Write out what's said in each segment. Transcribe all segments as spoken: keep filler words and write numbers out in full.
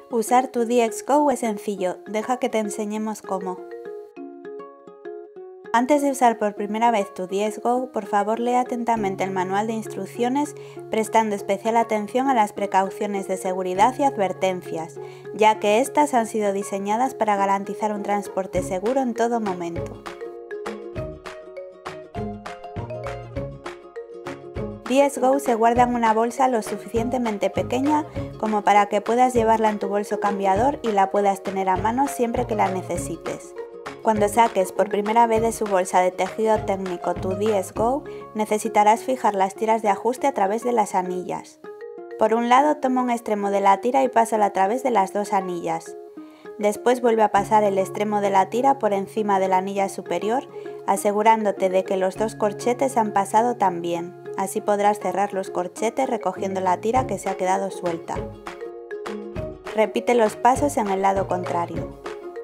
Usar tu D X Go es sencillo, deja que te enseñemos cómo. Antes de usar por primera vez tu D X Go, por favor lee atentamente el manual de instrucciones, prestando especial atención a las precauciones de seguridad y advertencias, ya que estas han sido diseñadas para garantizar un transporte seguro en todo momento. D X Go se guarda en una bolsa lo suficientemente pequeña como para que puedas llevarla en tu bolso cambiador y la puedas tener a mano siempre que la necesites. Cuando saques por primera vez de su bolsa de tejido técnico tu D X Go, necesitarás fijar las tiras de ajuste a través de las anillas. Por un lado, toma un extremo de la tira y pásalo a través de las dos anillas. Después vuelve a pasar el extremo de la tira por encima de la anilla superior, asegurándote de que los dos corchetes han pasado también. Así podrás cerrar los corchetes recogiendo la tira que se ha quedado suelta. Repite los pasos en el lado contrario.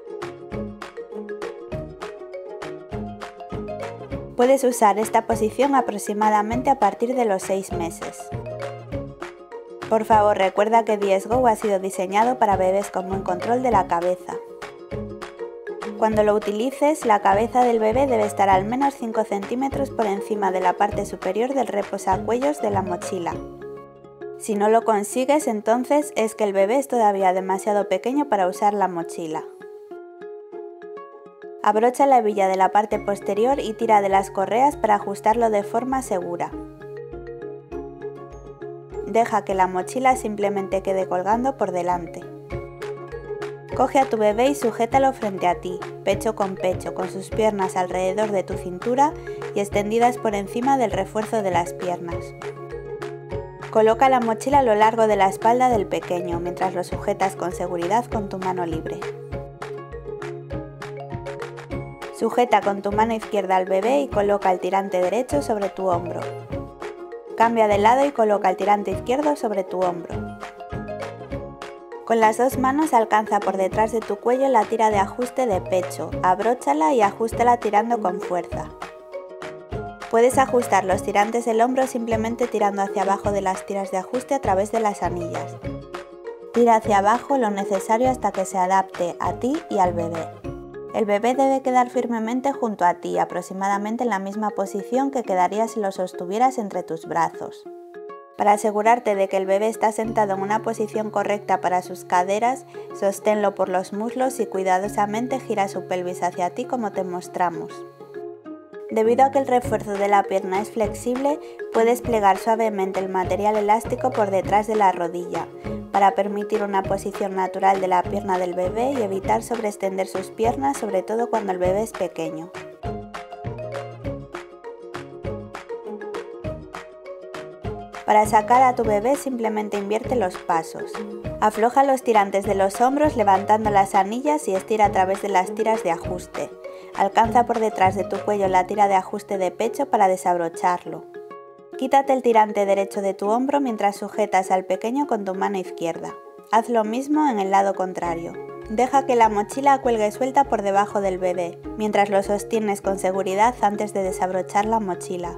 Puedes usar esta posición aproximadamente a partir de los seis meses. Por favor, recuerda que D X Go ha sido diseñado para bebés con buen control de la cabeza. Cuando lo utilices, la cabeza del bebé debe estar al menos cinco centímetros por encima de la parte superior del reposacuellos de la mochila. Si no lo consigues, entonces es que el bebé es todavía demasiado pequeño para usar la mochila. Abrocha la hebilla de la parte posterior y tira de las correas para ajustarlo de forma segura. Deja que la mochila simplemente quede colgando por delante. Coge a tu bebé y sujétalo frente a ti, pecho con pecho, con sus piernas alrededor de tu cintura y extendidas por encima del refuerzo de las piernas. Coloca la mochila a lo largo de la espalda del pequeño, mientras lo sujetas con seguridad con tu mano libre. Sujeta con tu mano izquierda al bebé y coloca el tirante derecho sobre tu hombro. Cambia de lado y coloca el tirante izquierdo sobre tu hombro. Con las dos manos alcanza por detrás de tu cuello la tira de ajuste de pecho, abróchala y ajústala tirando con fuerza. Puedes ajustar los tirantes del hombro simplemente tirando hacia abajo de las tiras de ajuste a través de las anillas. Tira hacia abajo lo necesario hasta que se adapte a ti y al bebé. El bebé debe quedar firmemente junto a ti, aproximadamente en la misma posición que quedaría si lo sostuvieras entre tus brazos. Para asegurarte de que el bebé está sentado en una posición correcta para sus caderas, sosténlo por los muslos y cuidadosamente gira su pelvis hacia ti como te mostramos. Debido a que el refuerzo de la pierna es flexible, puedes plegar suavemente el material elástico por detrás de la rodilla, para permitir una posición natural de la pierna del bebé y evitar sobreextender sus piernas, sobre todo cuando el bebé es pequeño. Para sacar a tu bebé simplemente invierte los pasos. Afloja los tirantes de los hombros levantando las anillas y estira a través de las tiras de ajuste. Alcanza por detrás de tu cuello la tira de ajuste de pecho para desabrocharlo. Quítate el tirante derecho de tu hombro mientras sujetas al pequeño con tu mano izquierda. Haz lo mismo en el lado contrario. Deja que la mochila cuelgue suelta por debajo del bebé, mientras lo sostienes con seguridad antes de desabrochar la mochila.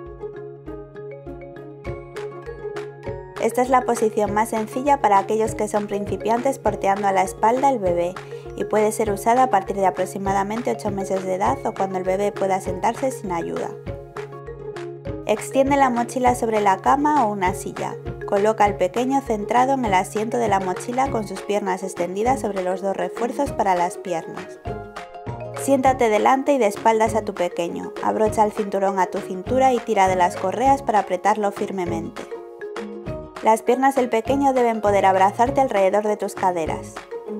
Esta es la posición más sencilla para aquellos que son principiantes porteando a la espalda el bebé y puede ser usada a partir de aproximadamente ocho meses de edad o cuando el bebé pueda sentarse sin ayuda. Extiende la mochila sobre la cama o una silla. Coloca al pequeño centrado en el asiento de la mochila con sus piernas extendidas sobre los dos refuerzos para las piernas. Siéntate delante y de espaldas a tu pequeño. Abrocha el cinturón a tu cintura y tira de las correas para apretarlo firmemente. Las piernas del pequeño deben poder abrazarte alrededor de tus caderas.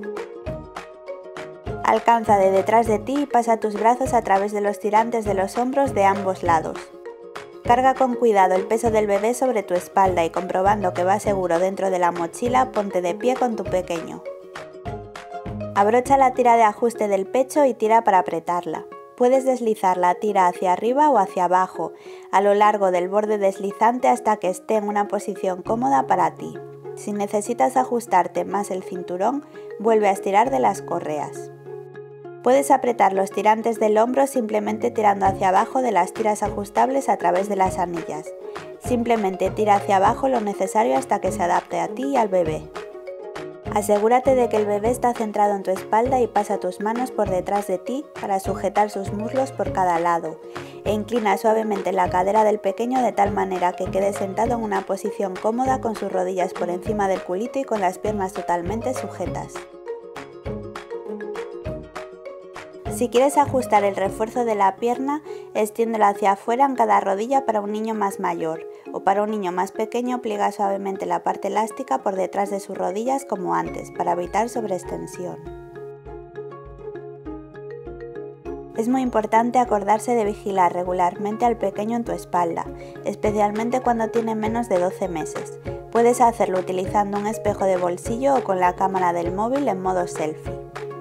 Alcanza de detrás de ti y pasa tus brazos a través de los tirantes de los hombros de ambos lados. Carga con cuidado el peso del bebé sobre tu espalda y comprobando que va seguro dentro de la mochila, ponte de pie con tu pequeño. Abrocha la tira de ajuste del pecho y tira para apretarla. Puedes deslizar la tira hacia arriba o hacia abajo, a lo largo del borde deslizante hasta que esté en una posición cómoda para ti. Si necesitas ajustarte más el cinturón, vuelve a estirar de las correas. Puedes apretar los tirantes del hombro simplemente tirando hacia abajo de las tiras ajustables a través de las anillas. Simplemente tira hacia abajo lo necesario hasta que se adapte a ti y al bebé. Asegúrate de que el bebé está centrado en tu espalda y pasa tus manos por detrás de ti para sujetar sus muslos por cada lado, e inclina suavemente la cadera del pequeño de tal manera que quede sentado en una posición cómoda con sus rodillas por encima del culito y con las piernas totalmente sujetas. Si quieres ajustar el refuerzo de la pierna, extiéndelo hacia afuera en cada rodilla para un niño más mayor, o para un niño más pequeño pliega suavemente la parte elástica por detrás de sus rodillas como antes, para evitar sobreextensión. Es muy importante acordarse de vigilar regularmente al pequeño en tu espalda, especialmente cuando tiene menos de doce meses. Puedes hacerlo utilizando un espejo de bolsillo o con la cámara del móvil en modo selfie.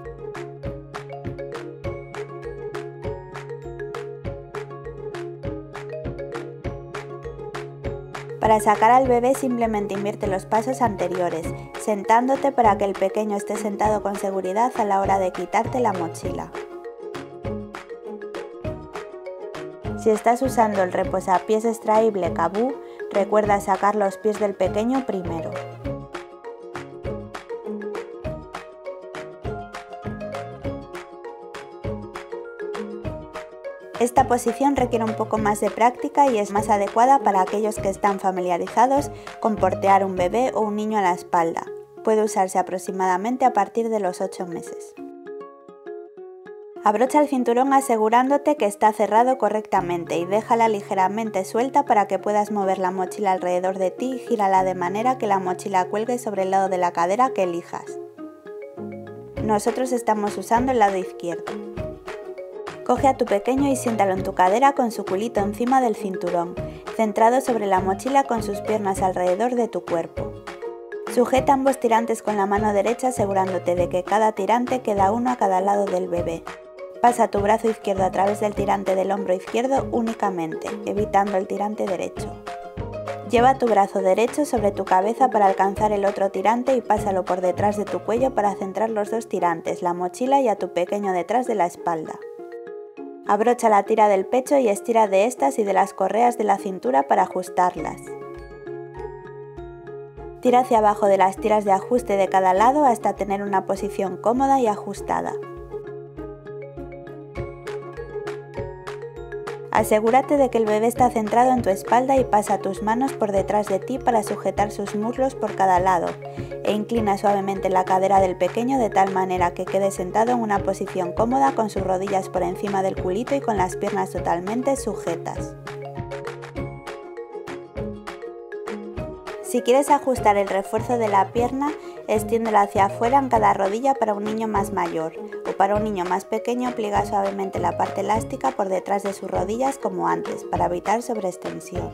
Para sacar al bebé simplemente invierte los pasos anteriores, sentándote para que el pequeño esté sentado con seguridad a la hora de quitarte la mochila. Si estás usando el reposapiés extraíble Caboo, recuerda sacar los pies del pequeño primero. Esta posición requiere un poco más de práctica y es más adecuada para aquellos que están familiarizados con portear un bebé o un niño a la espalda. Puede usarse aproximadamente a partir de los ocho meses. Abrocha el cinturón asegurándote que está cerrado correctamente y déjala ligeramente suelta para que puedas mover la mochila alrededor de ti y gírala de manera que la mochila cuelgue sobre el lado de la cadera que elijas. Nosotros estamos usando el lado izquierdo. Coge a tu pequeño y siéntalo en tu cadera con su culito encima del cinturón, centrado sobre la mochila con sus piernas alrededor de tu cuerpo. Sujeta ambos tirantes con la mano derecha asegurándote de que cada tirante queda uno a cada lado del bebé. Pasa tu brazo izquierdo a través del tirante del hombro izquierdo únicamente, evitando el tirante derecho. Lleva tu brazo derecho sobre tu cabeza para alcanzar el otro tirante y pásalo por detrás de tu cuello para centrar los dos tirantes, la mochila y a tu pequeño detrás de la espalda. Abrocha la tira del pecho y estira de estas y de las correas de la cintura para ajustarlas. Tira hacia abajo de las tiras de ajuste de cada lado hasta tener una posición cómoda y ajustada. Asegúrate de que el bebé está centrado en tu espalda y pasa tus manos por detrás de ti para sujetar sus muslos por cada lado, e inclina suavemente la cadera del pequeño de tal manera que quede sentado en una posición cómoda con sus rodillas por encima del culito y con las piernas totalmente sujetas. Si quieres ajustar el refuerzo de la pierna, extiéndelo hacia afuera en cada rodilla para un niño más mayor, o para un niño más pequeño pliega suavemente la parte elástica por detrás de sus rodillas como antes, para evitar sobreextensión.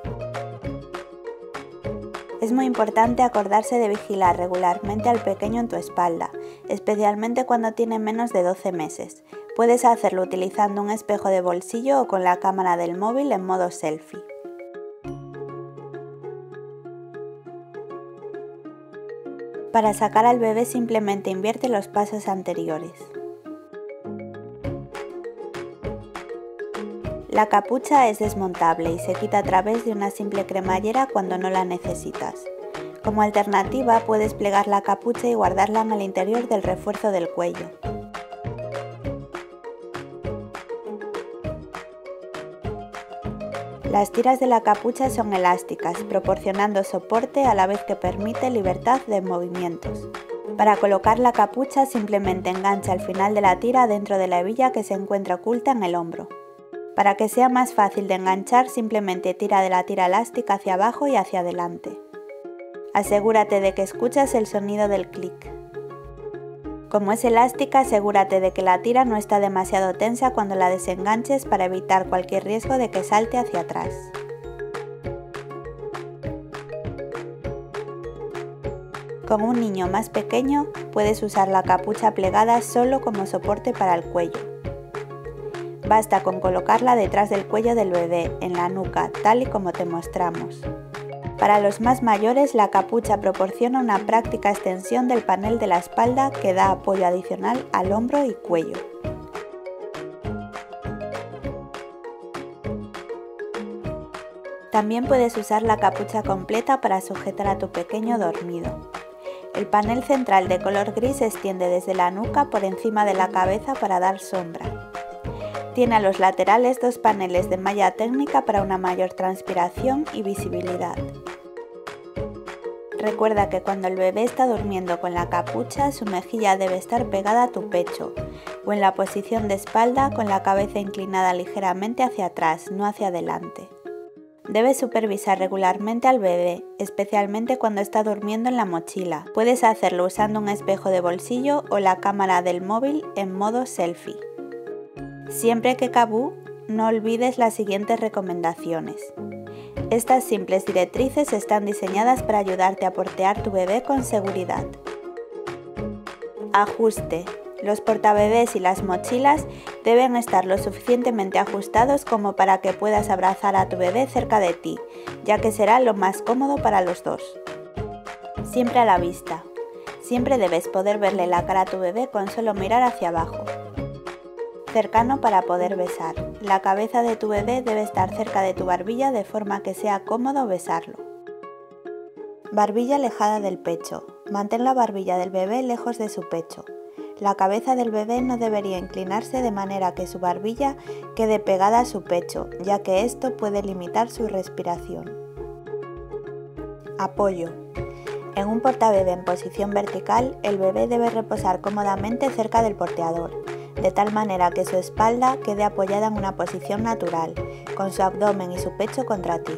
Es muy importante acordarse de vigilar regularmente al pequeño en tu espalda, especialmente cuando tiene menos de doce meses. Puedes hacerlo utilizando un espejo de bolsillo o con la cámara del móvil en modo selfie. Para sacar al bebé simplemente invierte los pasos anteriores. La capucha es desmontable y se quita a través de una simple cremallera cuando no la necesitas. Como alternativa puedes plegar la capucha y guardarla en el interior del refuerzo del cuello. Las tiras de la capucha son elásticas, proporcionando soporte a la vez que permite libertad de movimientos. Para colocar la capucha simplemente engancha el final de la tira dentro de la hebilla que se encuentra oculta en el hombro. Para que sea más fácil de enganchar, simplemente tira de la tira elástica hacia abajo y hacia adelante. Asegúrate de que escuchas el sonido del clic. Como es elástica, asegúrate de que la tira no está demasiado tensa cuando la desenganches para evitar cualquier riesgo de que salte hacia atrás. Con un niño más pequeño, puedes usar la capucha plegada solo como soporte para el cuello. Basta con colocarla detrás del cuello del bebé, en la nuca, tal y como te mostramos. Para los más mayores, la capucha proporciona una práctica extensión del panel de la espalda que da apoyo adicional al hombro y cuello. También puedes usar la capucha completa para sujetar a tu pequeño dormido. El panel central de color gris se extiende desde la nuca por encima de la cabeza para dar sombra. Tiene a los laterales dos paneles de malla técnica para una mayor transpiración y visibilidad. Recuerda que cuando el bebé está durmiendo con la capucha, su mejilla debe estar pegada a tu pecho o en la posición de espalda con la cabeza inclinada ligeramente hacia atrás, no hacia adelante. Debes supervisar regularmente al bebé, especialmente cuando está durmiendo en la mochila. Puedes hacerlo usando un espejo de bolsillo o la cámara del móvil en modo selfie. Siempre que cabú, no olvides las siguientes recomendaciones. Estas simples directrices están diseñadas para ayudarte a portear tu bebé con seguridad. Ajuste. Los portabebés y las mochilas deben estar lo suficientemente ajustados como para que puedas abrazar a tu bebé cerca de ti, ya que será lo más cómodo para los dos. Siempre a la vista. Siempre debes poder verle la cara a tu bebé con solo mirar hacia abajo. Cercano para poder besar. La cabeza de tu bebé debe estar cerca de tu barbilla de forma que sea cómodo besarlo. Barbilla alejada del pecho. Mantén la barbilla del bebé lejos de su pecho. La cabeza del bebé no debería inclinarse de manera que su barbilla quede pegada a su pecho, ya que esto puede limitar su respiración. Apoyo. En un portabebé en posición vertical, el bebé debe reposar cómodamente cerca del porteador, de tal manera que su espalda quede apoyada en una posición natural, con su abdomen y su pecho contra ti.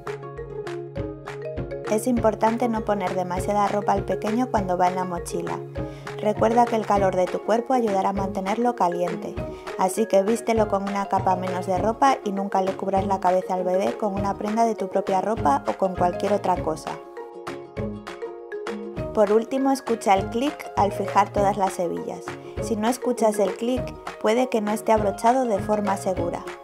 Es importante no poner demasiada ropa al pequeño cuando va en la mochila. Recuerda que el calor de tu cuerpo ayudará a mantenerlo caliente, así que vístelo con una capa menos de ropa y nunca le cubras la cabeza al bebé con una prenda de tu propia ropa o con cualquier otra cosa. Por último, escucha el clic al fijar todas las hebillas. Si no escuchas el clic, puede que no esté abrochado de forma segura.